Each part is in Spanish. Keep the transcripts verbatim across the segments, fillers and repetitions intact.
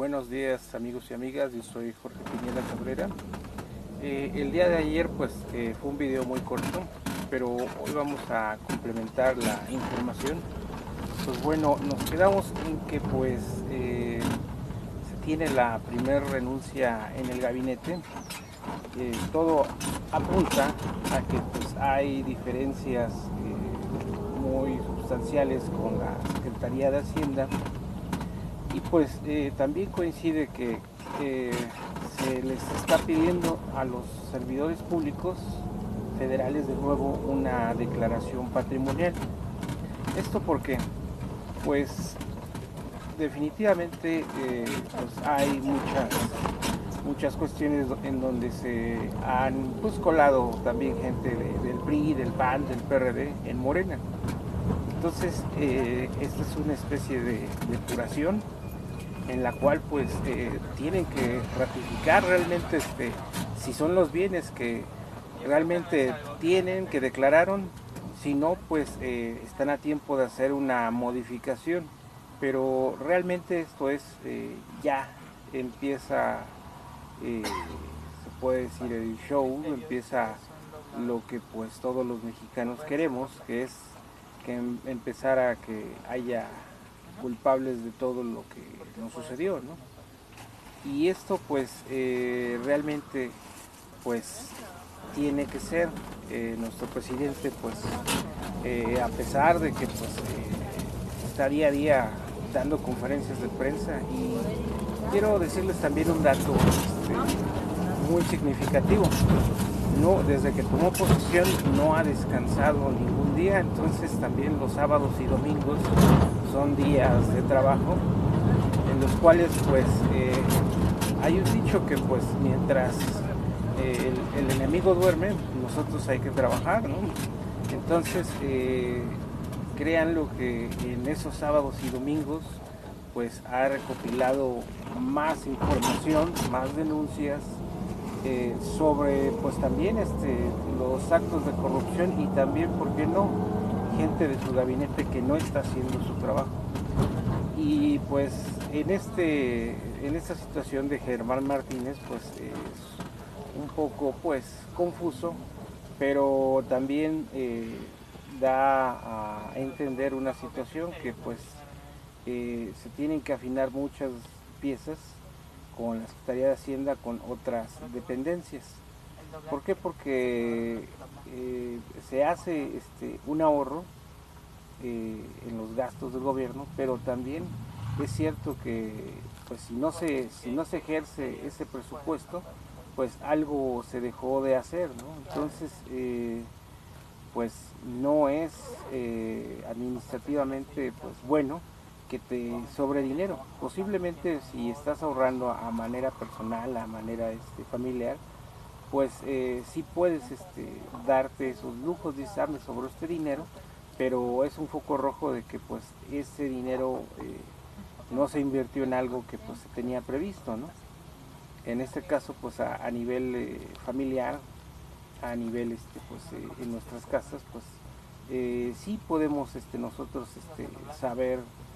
Buenos días amigos y amigas, yo soy Jorge Piñera Cabrera. Eh, el día de ayer pues eh, fue un video muy corto, pero hoy vamos a complementar la información. Pues bueno, nos quedamos en que pues eh, se tiene la primer renuncia en el gabinete. Eh, todo apunta a que pues hay diferencias eh, muy sustanciales con la Secretaría de Hacienda. Y pues eh, también coincide que eh, se les está pidiendo a los servidores públicos federales de nuevo una declaración patrimonial. ¿Esto por qué? Pues definitivamente eh, pues hay muchas, muchas cuestiones en donde se han pues, colado también gente de, del P R I, del P A N, del P R D en Morena. Entonces eh, esta es una especie de depuración en la cual pues eh, tienen que ratificar realmente este, si son los bienes que realmente tienen, que declararon. Si no, pues eh, están a tiempo de hacer una modificación, pero realmente esto es eh, ya empieza eh, se puede decir el show, empieza lo que pues todos los mexicanos queremos, que es que em empezar a que haya culpables de todo lo que nos sucedió, ¿no? Y esto pues eh, realmente pues tiene que ser eh, nuestro presidente pues eh, a pesar de que pues eh, está día a día dando conferencias de prensa. Y quiero decirles también un dato este, muy significativo. No, desde que tomó posesión no ha descansado ningún día, entonces también los sábados y domingos son días de trabajo en los cuales pues eh, hay un dicho que pues mientras eh, el, el enemigo duerme, nosotros hay que trabajar, ¿no? Entonces eh, créanlo que en esos sábados y domingos pues ha recopilado más información, más denuncias eh, sobre pues también este, los actos de corrupción y también, ¿por qué no?, gente de su gabinete que no está haciendo su trabajo. Y pues en, este, en esta situación de Germán Martínez pues es un poco pues confuso, pero también eh, da a entender una situación que pues eh, se tienen que afinar muchas piezas con la Secretaría de Hacienda, con otras dependencias. ¿Por qué? Porque eh, se hace este, un ahorro eh, en los gastos del gobierno, pero también es cierto que pues, si, no se, si no se ejerce ese presupuesto, pues algo se dejó de hacer, ¿no? Entonces, eh, pues no es eh, administrativamente pues, bueno que te sobre dinero. Posiblemente si estás ahorrando a manera personal, a manera este, familiar, pues eh, sí puedes este, darte esos lujos, dices, ah, me sobró este dinero, pero es un foco rojo de que pues ese dinero eh, no se invirtió en algo que pues se tenía previsto, ¿no? En este caso pues a, a nivel eh, familiar, a nivel este, pues eh, en nuestras casas, pues eh, sí podemos este, nosotros este, saber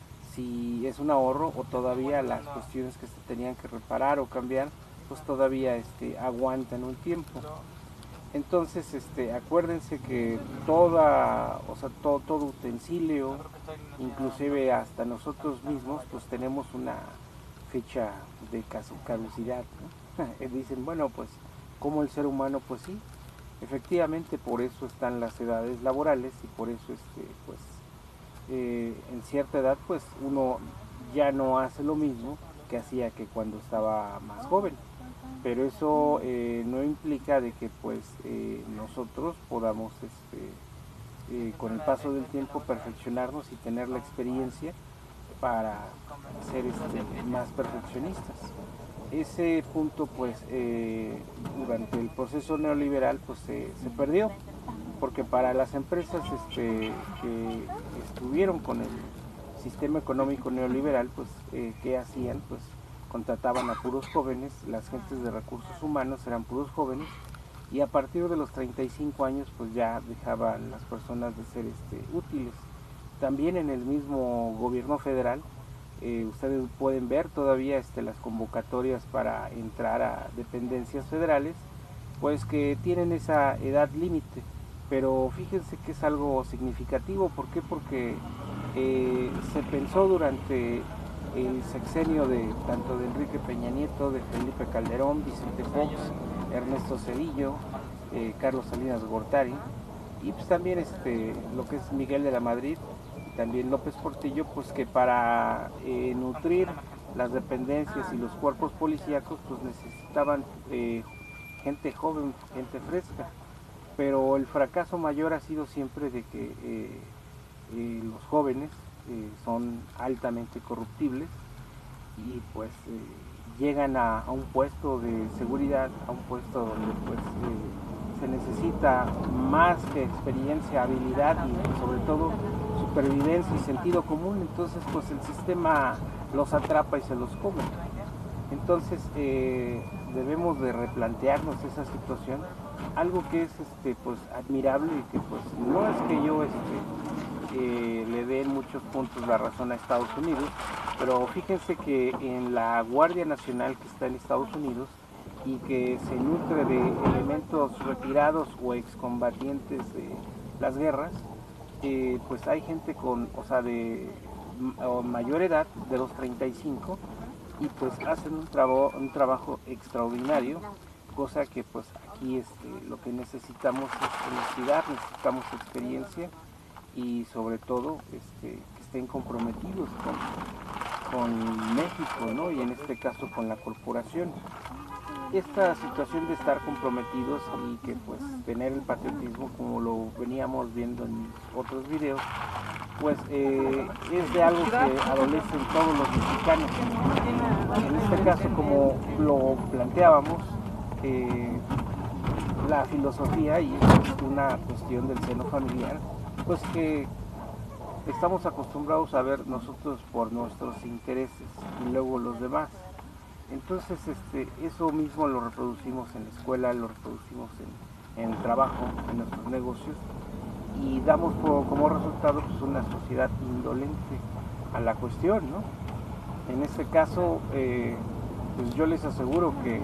si es un ahorro o todavía las cuestiones que se tenían que reparar o cambiar pues todavía este, aguantan un tiempo. Entonces este, acuérdense que toda, o sea, todo, todo utensilio, inclusive hasta nosotros mismos, pues tenemos una fecha de caducidad, ¿no? Dicen, bueno, pues como el ser humano, pues sí, efectivamente por eso están las edades laborales y por eso este, pues eh, en cierta edad pues uno ya no hace lo mismo que hacía que cuando estaba más joven, pero eso eh, no implica de que pues eh, nosotros podamos este, eh, con el paso del tiempo perfeccionarnos y tener la experiencia para ser este, más perfeccionistas. Ese punto pues eh, durante el proceso neoliberal pues se, se perdió, porque para las empresas este, que estuvieron con el sistema económico neoliberal pues eh, ¿qué hacían? Pues contrataban a puros jóvenes, las gentes de recursos humanos eran puros jóvenes, y a partir de los treinta y cinco años pues ya dejaban las personas de ser este, útiles. También en el mismo gobierno federal eh, ustedes pueden ver todavía este, las convocatorias para entrar a dependencias federales, pues que tienen esa edad límite. Pero fíjense que es algo significativo. ¿Por qué? Porque eh, se pensó durante el sexenio de tanto de Enrique Peña Nieto, de Felipe Calderón, Vicente Fox, Ernesto Zedillo, eh, Carlos Salinas Gortari, y pues también este, lo que es Miguel de la Madrid, y también López Portillo, pues que para eh, nutrir las dependencias y los cuerpos policíacos pues necesitaban eh, gente joven, gente fresca. Pero el fracaso mayor ha sido siempre de que eh, eh, los jóvenes eh, son altamente corruptibles y pues eh, llegan a, a, un puesto de seguridad, a un puesto donde pues eh, se necesita más que experiencia, habilidad y sobre todo supervivencia y sentido común. Entonces pues el sistema los atrapa y se los come. Entonces eh, debemos de replantearnos esa situación, algo que es este, pues, admirable y que pues no es que yo este, eh, le dé en muchos puntos la razón a Estados Unidos, pero fíjense que en la Guardia Nacional que está en Estados Unidos y que se nutre de elementos retirados o excombatientes de las guerras, eh, pues hay gente con, o sea, de o mayor edad, de los treinta y cinco, y pues hacen un, trabo, un trabajo extraordinario, cosa que pues aquí este, lo que necesitamos es honestidad, necesitamos experiencia y sobre todo este, que estén comprometidos con, con México, ¿no? Y en este caso con la corporación. Esta situación de estar comprometidos y que pues tener el patriotismo, como lo veníamos viendo en otros videos, pues eh, es de algo que adolecen todos los mexicanos. En este caso, como lo planteábamos, eh, la filosofía, y es una cuestión del seno familiar, pues que estamos acostumbrados a ver nosotros por nuestros intereses y luego los demás. Entonces este, eso mismo lo reproducimos en la escuela, lo reproducimos en, en el trabajo, en nuestros negocios, y damos por, como resultado pues, una sociedad indolente a la cuestión, ¿no? En este caso, eh, pues yo les aseguro que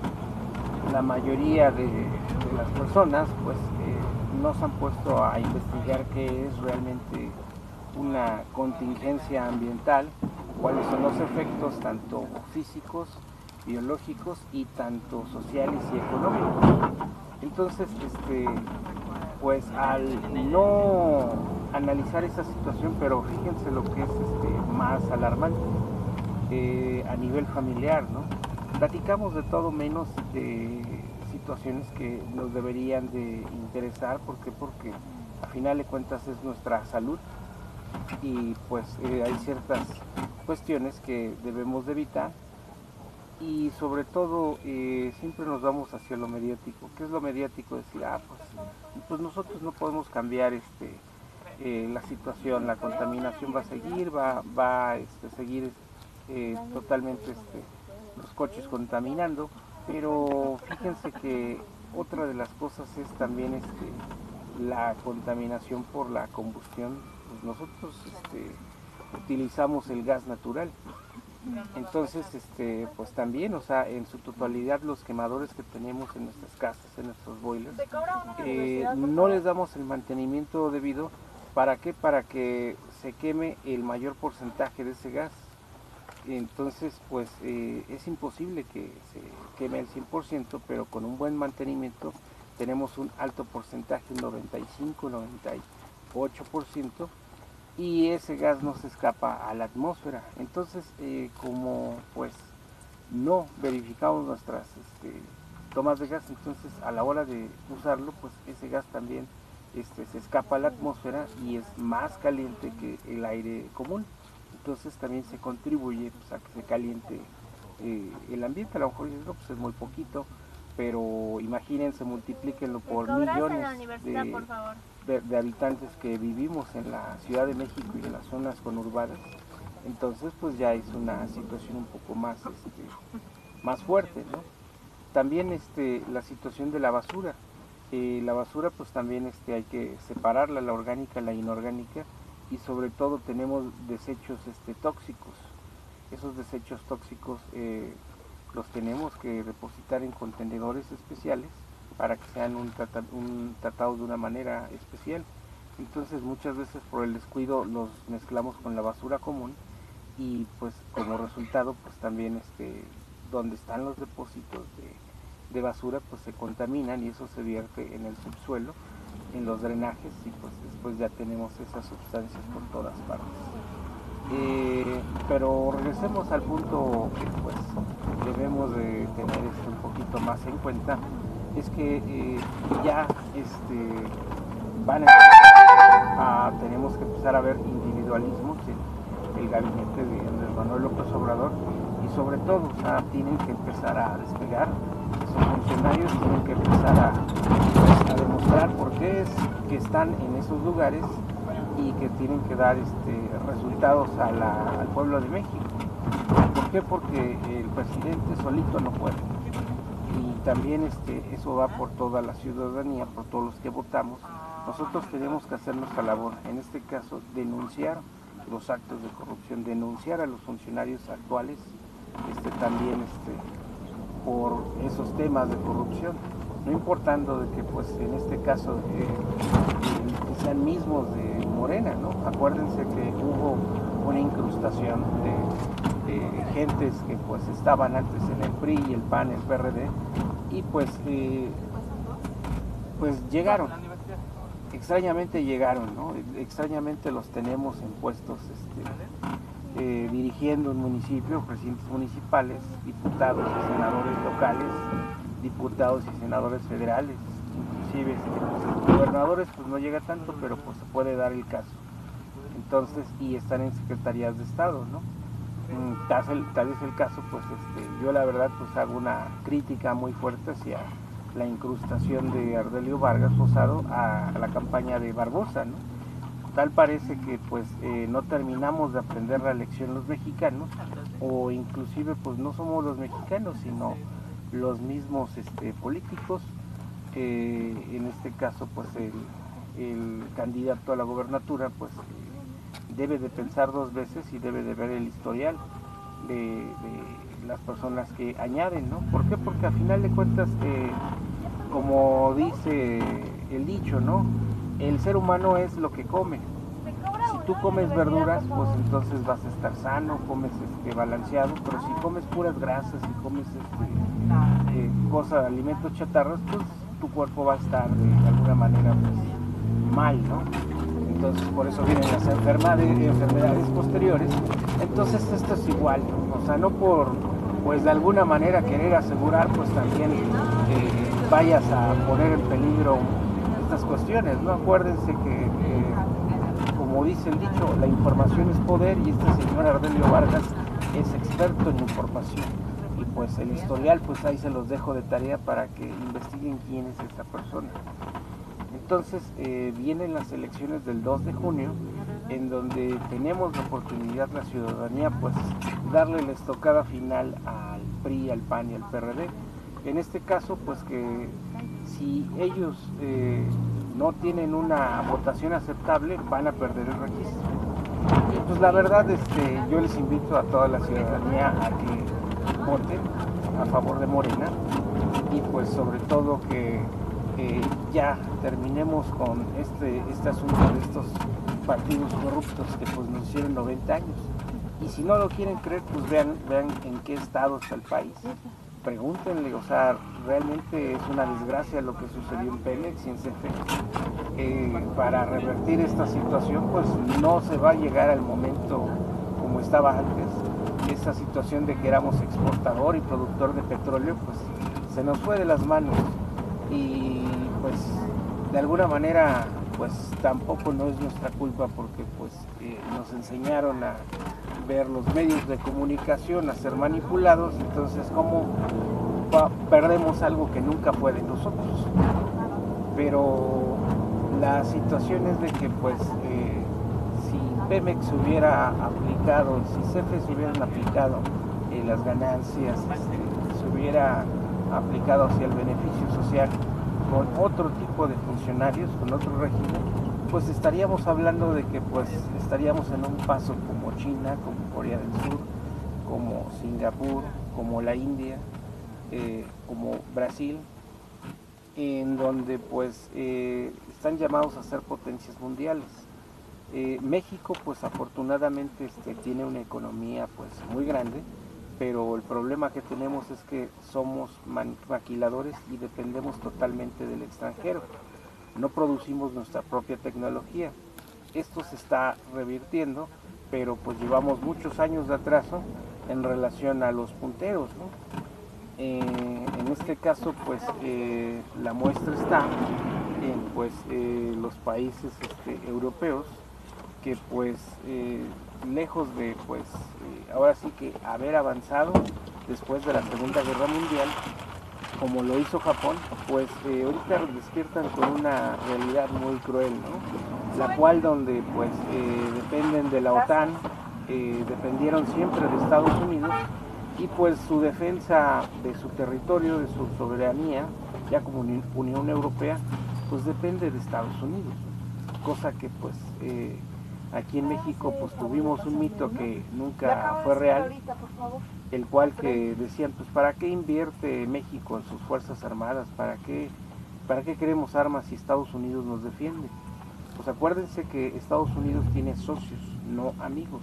la mayoría de, de las personas pues eh, no se han puesto a investigar qué es realmente una contingencia ambiental, cuáles son los efectos tanto físicos, biológicos y tanto sociales y económicos. Entonces, este, pues al no analizar esa situación, pero fíjense lo que es este, más alarmante, eh, a nivel familiar, ¿no? Platicamos de todo menos de situaciones que nos deberían de interesar. ¿Por qué? Porque a final de cuentas es nuestra salud y pues eh, hay ciertas cuestiones que debemos de evitar y sobre todo eh, siempre nos vamos hacia lo mediático. ¿Qué es lo mediático? Decir, ah, pues, pues nosotros no podemos cambiar este, eh, la situación, la contaminación va a seguir, va, va a este, seguir eh, totalmente este, los coches contaminando, pero fíjense que otra de las cosas es también este, la contaminación por la combustión. Pues nosotros este, utilizamos el gas natural. Entonces, este, pues también, o sea, en su totalidad los quemadores que tenemos en nuestras casas, en nuestros boilers, eh, no les damos el mantenimiento debido. ¿Para qué? Para que se queme el mayor porcentaje de ese gas. Entonces, pues eh, es imposible que se queme el cien por ciento, pero con un buen mantenimiento tenemos un alto porcentaje, un noventa y cinco, noventa y ocho por ciento, y ese gas no se escapa a la atmósfera. Entonces, eh, como pues no verificamos nuestras este, tomas de gas, entonces a la hora de usarlo, pues ese gas también este, se escapa a la atmósfera y es más caliente que el aire común. Entonces también se contribuye pues, a que se caliente eh, el ambiente. A lo mejor no, pues es muy poquito, pero imagínense, multiplíquenlo por millones de, de, de habitantes que vivimos en la Ciudad de México y en las zonas conurbadas. Entonces pues ya es una situación un poco más, este, más fuerte, ¿no? También este, la situación de la basura. Eh, la basura pues también este, hay que separarla, la orgánica, la inorgánica, y sobre todo tenemos desechos este, tóxicos. esos desechos tóxicos eh, los tenemos que depositar en contenedores especiales para que sean un, trata, un tratados de una manera especial. Entonces muchas veces por el descuido los mezclamos con la basura común y pues como resultado pues también este, donde están los depósitos de, de basura pues se contaminan y eso se vierte en el subsuelo, en los drenajes y pues después ya tenemos esas sustancias por todas partes. Eh, pero regresemos al punto que pues debemos de tener esto un poquito más en cuenta, es que eh, ya este, van a, a, tenemos que empezar a ver individualismos en el gabinete de Andrés Manuel López Obrador y sobre todo, o sea, tienen que empezar a despegar, esos funcionarios tienen que empezar a, pues, a demostrar por qué es que están en esos lugares y que tienen que dar este, resultados a la, al pueblo de México. ¿Por qué? Porque el presidente solito no puede. Y también este, eso va por toda la ciudadanía, por todos los que votamos. Nosotros tenemos que hacer nuestra labor, en este caso denunciar los actos de corrupción, denunciar a los funcionarios actuales este, también este, por esos temas de corrupción, no importando de que pues en este caso eh, eh, sean mismos de Morena, ¿no? Acuérdense que hubo una incrustación de, de gentes que pues estaban antes en el P R I y el P A N, el P R D, y pues eh, pues llegaron, extrañamente llegaron, ¿no? Extrañamente los tenemos en puestos este, eh, dirigiendo un municipio, presidentes municipales, diputados y senadores locales, diputados y senadores federales, inclusive este, pues, gobernadores pues no llega tanto, pero pues se puede dar el caso. Entonces, y están en secretarías de Estado, ¿no? Tal, tal vez el caso, pues este, yo la verdad pues hago una crítica muy fuerte hacia la incrustación de Ardelio Vargas Rosado a, a la campaña de Barbosa, ¿no? Tal parece que pues eh, no terminamos de aprender la lección los mexicanos, o inclusive pues no somos los mexicanos, sino los mismos este, políticos, eh, en este caso pues el, el candidato a la gobernatura pues eh, debe de pensar dos veces y debe de ver el historial de, de las personas que añaden, ¿no? ¿Por qué? Porque a final de cuentas, eh, como dice el dicho, ¿no? El ser humano es lo que come. Si tú comes verduras, pues entonces vas a estar sano, comes este, balanceado, pero si comes puras grasas y comes este, eh, cosas, alimentos chatarras, pues tu cuerpo va a estar de alguna manera pues, mal, ¿no? Entonces por eso vienen las enfermedades, enfermedades posteriores. Entonces esto es igual, ¿no? O sea, no por, pues de alguna manera querer asegurar, pues también eh, vayas a poner en peligro estas cuestiones, ¿no? Acuérdense que, eh, como dice el dicho, la información es poder y este señor Ardelio Vargas es experto en información. Y pues el historial, pues ahí se los dejo de tarea para que investiguen quién es esta persona. Entonces eh, vienen las elecciones del dos de junio, en donde tenemos la oportunidad la ciudadanía pues darle la estocada final al P R I, al P A N y al P R D. En este caso pues que si ellos eh, no tienen una votación aceptable van a perder el registro. Y pues la verdad este, yo les invito a toda la ciudadanía a que voten a favor de Morena y pues sobre todo que Eh, ya terminemos con este, este asunto de estos partidos corruptos que pues nos hicieron noventa años. Y si no lo quieren creer, pues vean, vean en qué estado está el país. Pregúntenle, o sea, realmente es una desgracia lo que sucedió en Pemex y en C F E. Eh, para revertir esta situación, pues no se va a llegar al momento como estaba antes. Esa situación de que éramos exportador y productor de petróleo, pues se nos fue de las manos. Y pues de alguna manera pues tampoco no es nuestra culpa porque pues eh, nos enseñaron a ver los medios de comunicación, a ser manipulados, entonces cómo perdemos algo que nunca fue de nosotros. Pero la situación es de que pues eh, si Pemex hubiera aplicado, si C F E se hubieran aplicado eh, las ganancias, este, se hubiera aplicado hacia el beneficio social con otro tipo de funcionarios, con otro régimen, pues estaríamos hablando de que pues estaríamos en un paso como China, como Corea del Sur, como Singapur, como la India, eh, como Brasil, en donde pues eh, están llamados a ser potencias mundiales. Eh, México pues afortunadamente este, tiene una economía pues muy grande, pero el problema que tenemos es que somos maquiladores y dependemos totalmente del extranjero. No producimos nuestra propia tecnología. Esto se está revirtiendo, pero pues llevamos muchos años de atraso en relación a los punteros, ¿no? Eh, en este caso pues eh, la muestra está en pues eh, los países este, europeos que pues eh, lejos de pues eh, ahora sí que haber avanzado después de la Segunda Guerra Mundial como lo hizo Japón, pues eh, ahorita despiertan con una realidad muy cruel, ¿no? La cual donde pues eh, dependen de la OTAN, eh, dependieron siempre de Estados Unidos y pues su defensa de su territorio, de su soberanía, ya como Unión Europea, pues depende de Estados Unidos, cosa que pues eh, aquí en México pues tuvimos un mito que nunca fue real, el cual que decían pues para qué invierte México en sus fuerzas armadas, para qué, para qué queremos armas si Estados Unidos nos defiende. Pues acuérdense que Estados Unidos tiene socios, no amigos.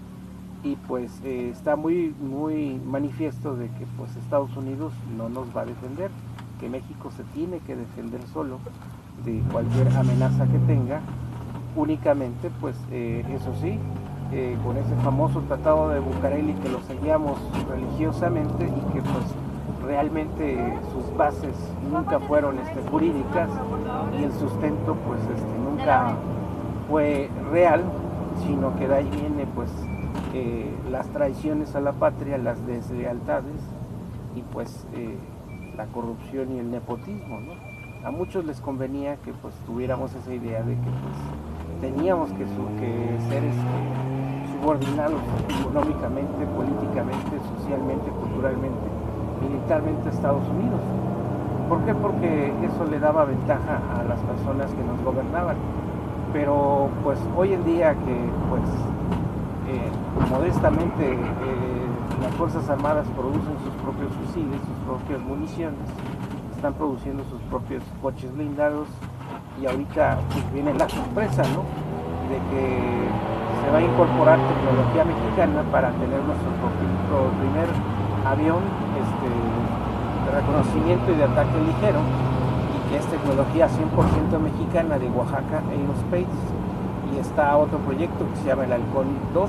Y pues eh, está muy, muy manifiesto de que pues Estados Unidos no nos va a defender, que México se tiene que defender solo de cualquier amenaza que tenga, únicamente pues eh, eso sí, eh, con ese famoso tratado de Bucareli que lo seguíamos religiosamente y que pues realmente sus bases nunca fueron este, jurídicas y el sustento pues este, nunca fue real, sino que de ahí viene pues eh, las traiciones a la patria, las deslealtades y pues eh, la corrupción y el nepotismo, ¿no? A muchos les convenía que pues tuviéramos esa idea de que pues teníamos que, su, que ser este, subordinados económicamente, políticamente, socialmente, culturalmente, militarmente a Estados Unidos. ¿Por qué? Porque eso le daba ventaja a las personas que nos gobernaban. Pero pues hoy en día que pues eh, modestamente eh, las Fuerzas Armadas producen sus propios fusiles, sus propias municiones, están produciendo sus propios coches blindados y ahorita pues, viene la sorpresa, ¿no? De que se va a incorporar tecnología mexicana para tener nuestro, nuestro primer avión este, de reconocimiento y de ataque ligero, y que es tecnología cien por ciento mexicana de Oaxaca Aerospace, y está otro proyecto que se llama el Halcón dos.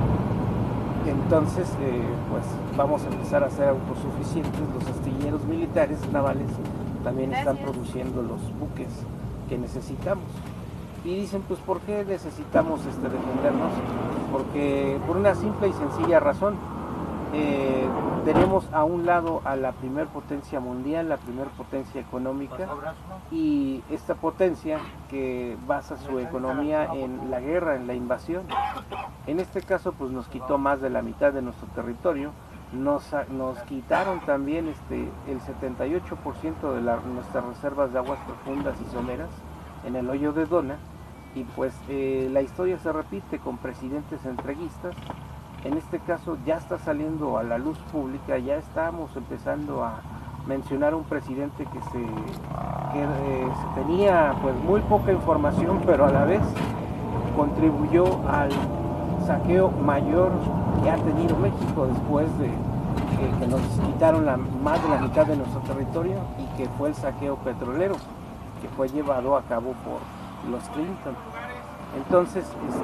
Entonces eh, pues vamos a empezar a ser autosuficientes. Los astilleros militares navales también están produciendo los buques que necesitamos. Y dicen, pues ¿por qué necesitamos este, defendernos? Porque por una simple y sencilla razón, eh, tenemos a un lado a la primer potencia mundial, la primer potencia económica, y esta potencia que basa su economía en la guerra, en la invasión. En este caso pues nos quitó más de la mitad de nuestro territorio, nos, nos quitaron también este, el setenta y ocho por ciento de la, nuestras reservas de aguas profundas y someras en el hoyo de Dona, y pues eh, la historia se repite con presidentes entreguistas. En este caso ya está saliendo a la luz pública, ya estamos empezando a mencionar un presidente que se que, eh, tenía pues muy poca información, pero a la vez contribuyó al saqueo mayor que ha tenido México después de que, que nos quitaron la, más de la mitad de nuestro territorio, y que fue el saqueo petrolero que fue llevado a cabo por los Clinton. Entonces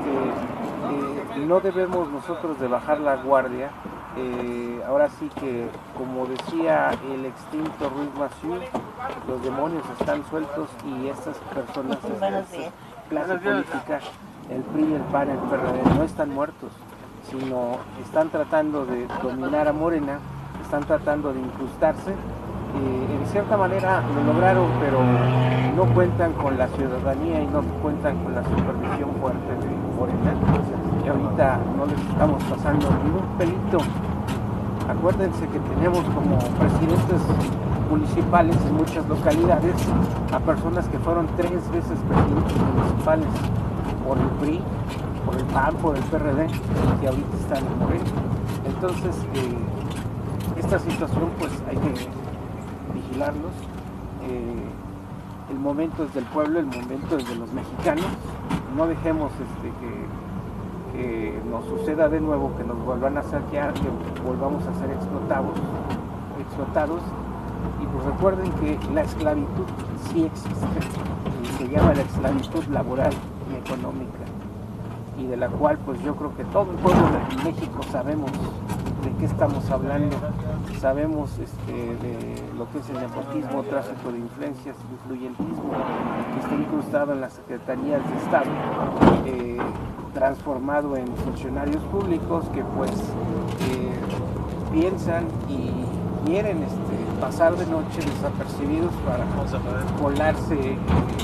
este, eh, no debemos nosotros de bajar la guardia. Eh, ahora sí que, como decía el extinto Ruiz Massieu, los demonios están sueltos, y estas personas de esta clase política, el P R I, el P A N, el P R D, no están muertos, sino están tratando de dominar a Morena, están tratando de incrustarse. Eh, en cierta manera lo lograron, pero no cuentan con la ciudadanía y no cuentan con la supervisión fuerte de Morena, y ahorita no les estamos pasando ni un pelito. Acuérdense que tenemos como presidentes municipales en muchas localidades a personas que fueron tres veces presidentes municipales por el P R I, por el P A N, por el P R D, que ahorita están en Morena. Entonces, eh, esta situación pues hay que vigilarlos. Eh, el momento es del pueblo, el momento es de los mexicanos. No dejemos este, que, que nos suceda de nuevo, que nos vuelvan a saquear, que volvamos a ser explotados, explotados. Y pues recuerden que la esclavitud sí existe, y se llama la esclavitud laboral y económica, y de la cual pues yo creo que todo el pueblo de México sabemos de qué estamos hablando, sabemos este, de lo que es el nepotismo, tráfico de influencias, influyentismo, que está incrustado en las secretarías de Estado, eh, transformado en funcionarios públicos que pues eh, piensan y quieren este, pasar de noche desapercibidos para colarse eh,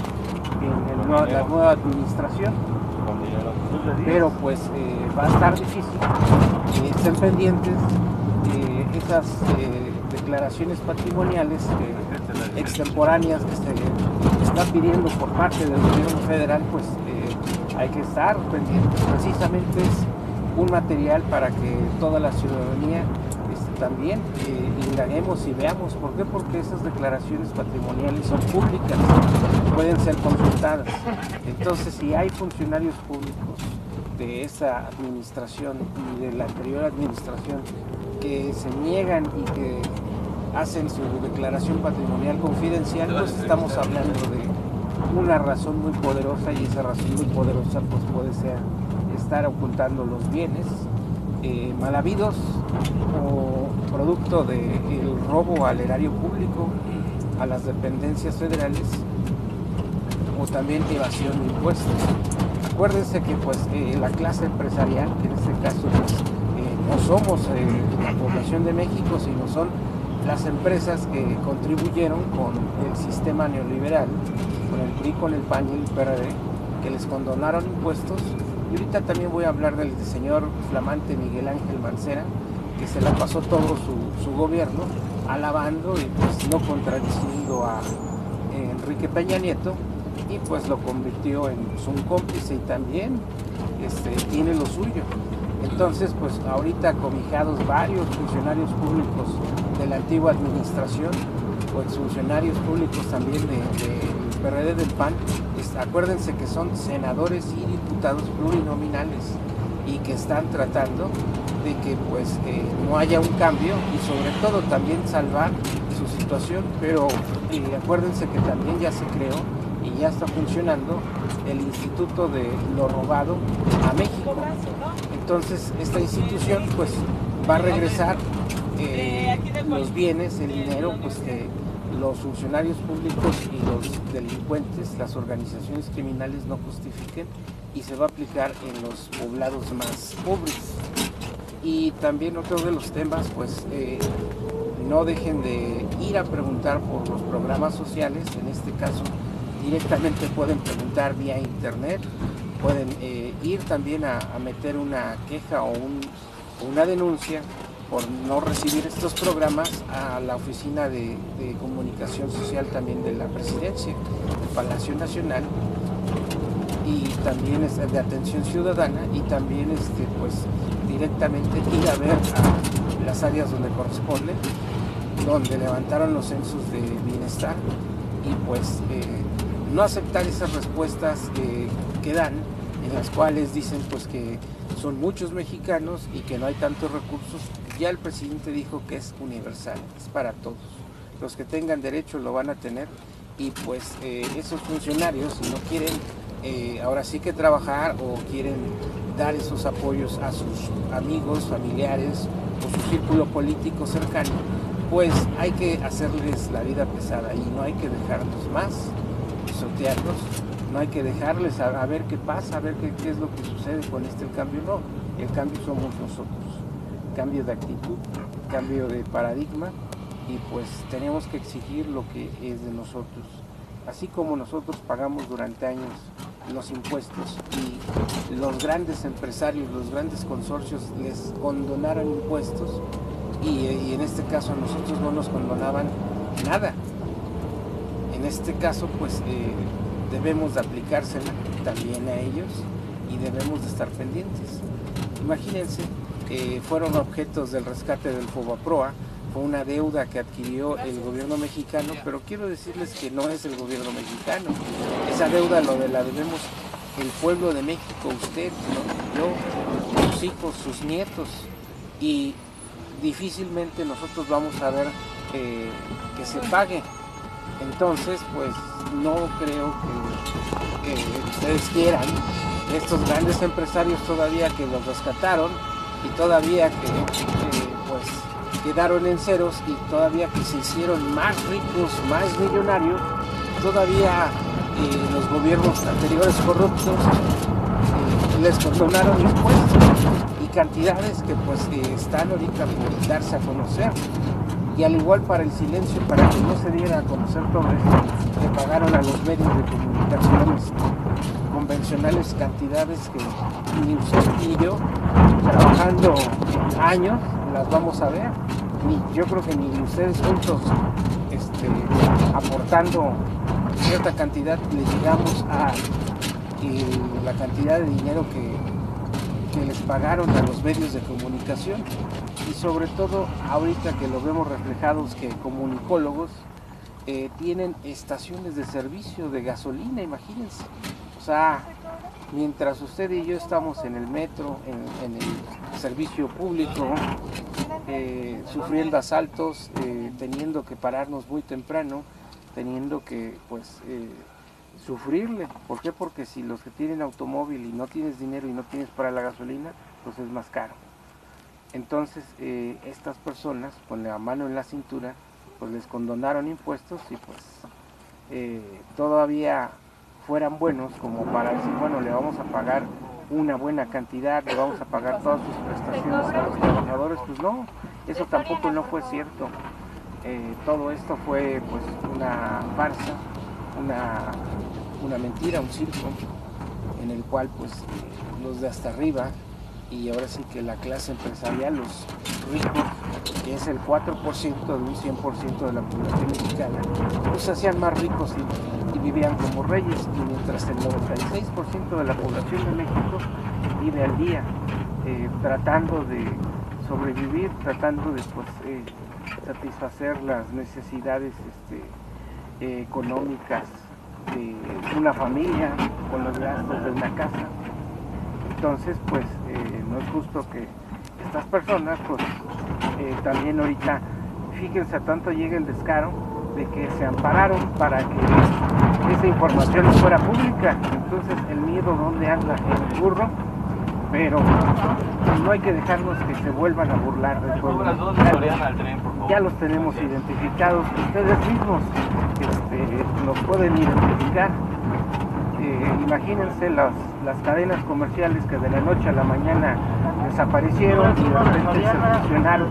en el, la nueva administración. Pero pues eh, va a estar difícil. Eh, estén pendientes de esas eh, declaraciones patrimoniales eh, extemporáneas que se están pidiendo por parte del gobierno federal. Pues eh, hay que estar pendientes. Precisamente es un material para que toda la ciudadanía este, también eh, indaguemos y veamos. ¿Por qué? Porque esas declaraciones patrimoniales son públicas, pueden ser consultadas. Entonces, si hay funcionarios públicos de esa administración y de la anterior administración que se niegan y que hacen su declaración patrimonial confidencial, pues estamos hablando de una razón muy poderosa, y esa razón muy poderosa pues puede ser estar ocultando los bienes eh, mal habidos o producto del robo al erario público, a las dependencias federales, o también evasión de impuestos. Acuérdense que pues eh, la clase empresarial, que en este caso pues, eh, no somos eh, la población de México, sino son las empresas que contribuyeron con el sistema neoliberal, con el P R I, con el P A N y el P R D, que les condonaron impuestos. Y ahorita también voy a hablar del señor flamante Miguel Ángel Mancera, que se la pasó todo su, su gobierno alabando y pues no contradiciendo a eh, Enrique Peña Nieto, y pues lo convirtió en pues, un cómplice, y también este, tiene lo suyo. Entonces, pues ahorita cobijados varios funcionarios públicos de la antigua administración, o exfuncionarios públicos también del de, de P R D, del P A N, es, acuérdense que son senadores y diputados plurinominales, y que están tratando de que pues eh, no haya un cambio, y sobre todo también salvar su situación. Pero eh, acuérdense que también ya se creó y ya está funcionando el Instituto de lo Robado a México. Entonces esta institución pues va a regresar eh, los bienes, el dinero pues que los funcionarios públicos y los delincuentes, las organizaciones criminales no justifiquen, y se va a aplicar en los poblados más pobres. Y también otro de los temas, pues eh, no dejen de ir a preguntar por los programas sociales. En este caso directamente pueden preguntar vía internet, pueden eh, ir también a, a meter una queja o un, una denuncia por no recibir estos programas a la Oficina de, de Comunicación Social también de la Presidencia, del Palacio Nacional, y también es de Atención Ciudadana, y también este, pues directamente ir a ver a las áreas donde corresponden, donde levantaron los censos de bienestar, y pues eh, no aceptar esas respuestas que, que dan, en las cuales dicen pues que son muchos mexicanos y que no hay tantos recursos. Ya el presidente dijo que es universal, es para todos. Los que tengan derecho lo van a tener, y pues eh, esos funcionarios, si no quieren eh, ahora sí que trabajar, o quieren dar esos apoyos a sus amigos, familiares o su círculo político cercano, pues hay que hacerles la vida pesada, y no hay que dejarlos más, pisotearlos, no hay que dejarles a, a ver qué pasa, a ver qué, qué es lo que sucede con este el cambio. No, el cambio somos nosotros, cambio de actitud, cambio de paradigma, y pues tenemos que exigir lo que es de nosotros. Así como nosotros pagamos durante años los impuestos, y los grandes empresarios, los grandes consorcios les condonaron impuestos, y, y en este caso a nosotros no nos condonaban nada. En este caso pues eh, debemos de aplicársela también a ellos, y debemos de estar pendientes. Imagínense eh, fueron objetos del rescate del Fobaproa. Fue una deuda que adquirió el gobierno mexicano, pero quiero decirles que no es el gobierno mexicano. Esa deuda lo de la debemos el pueblo de México, usted, ¿no? Yo, sus hijos, sus nietos, y difícilmente nosotros vamos a ver eh, que se pague. Entonces, pues no creo que, que ustedes quieran, estos grandes empresarios todavía que los rescataron y todavía que eh, pues quedaron en ceros y todavía que se hicieron más ricos, más millonarios, todavía eh, los gobiernos anteriores corruptos eh, les condonaron impuestos y cantidades que pues eh, están ahorita por darse a conocer. Y al igual para el silencio, para que no se diera a conocer todo esto, le pagaron a los medios de comunicaciones convencionales cantidades que ni usted ni yo, trabajando años, las vamos a ver, ni yo creo que ni ustedes juntos este, aportando cierta cantidad le llegamos a eh, la cantidad de dinero que, que les pagaron a los medios de comunicación. Y sobre todo ahorita que lo vemos reflejados que comunicólogos eh, tienen estaciones de servicio de gasolina, imagínense. O sea, mientras usted y yo estamos en el metro, en, en el servicio público, eh, sufriendo asaltos, eh, teniendo que pararnos muy temprano, teniendo que pues eh, sufrirle. ¿Por qué? Porque si los que tienen automóvil y no tienes dinero y no tienes para la gasolina, pues es más caro. Entonces eh, estas personas con la mano en la cintura pues les condonaron impuestos y pues eh, todavía fueran buenos como para decir, bueno, le vamos a pagar una buena cantidad, le vamos a pagar todas sus prestaciones a los trabajadores. Pues no, eso tampoco no fue cierto. Eh, todo esto fue pues una farsa, una, una mentira, un circo en el cual pues los de hasta arriba y ahora sí que la clase empresarial, los ricos, que es el cuatro por ciento de un cien por ciento de la población mexicana, pues se hacían más ricos y, y vivían como reyes, y mientras el noventa y seis por ciento de la población de México vive al día, eh, tratando de sobrevivir, tratando de pues, eh, satisfacer las necesidades este, eh, económicas de una familia, con los gastos de una casa. Entonces, pues eh, no es justo que estas personas, pues eh, también ahorita, fíjense, a tanto llega el descaro de que se ampararon para que esa información no fuera pública. Entonces, el miedo, ¿dónde anda? En el burro. Pero pues, no hay que dejarnos que se vuelvan a burlar del pueblo. Ya los tenemos identificados, ustedes mismos este, los pueden identificar. Eh, imagínense las, las cadenas comerciales que de la noche a la mañana desaparecieron y de repente se fusionaron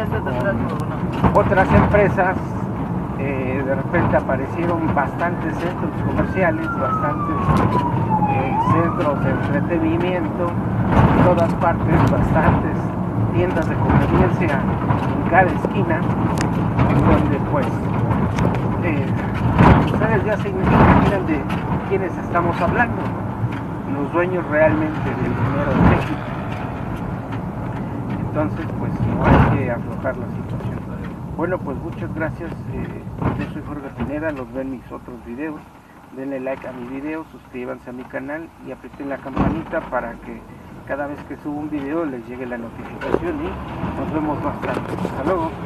con otras empresas. Eh, de repente aparecieron bastantes centros comerciales, bastantes eh, centros de entretenimiento, en todas partes, bastantes tiendas de conveniencia en cada esquina, en donde pues eh, ustedes ya se imaginan de quiénes estamos hablando, los dueños realmente del dinero de México. Entonces pues no hay que aflojar la situación. Bueno, pues muchas gracias, eh, yo soy Jorge Pineda, los ven mis otros videos, denle like a mi video, suscríbanse a mi canal y aprieten la campanita para que cada vez que subo un video les llegue la notificación y nos vemos más tarde. Hasta luego.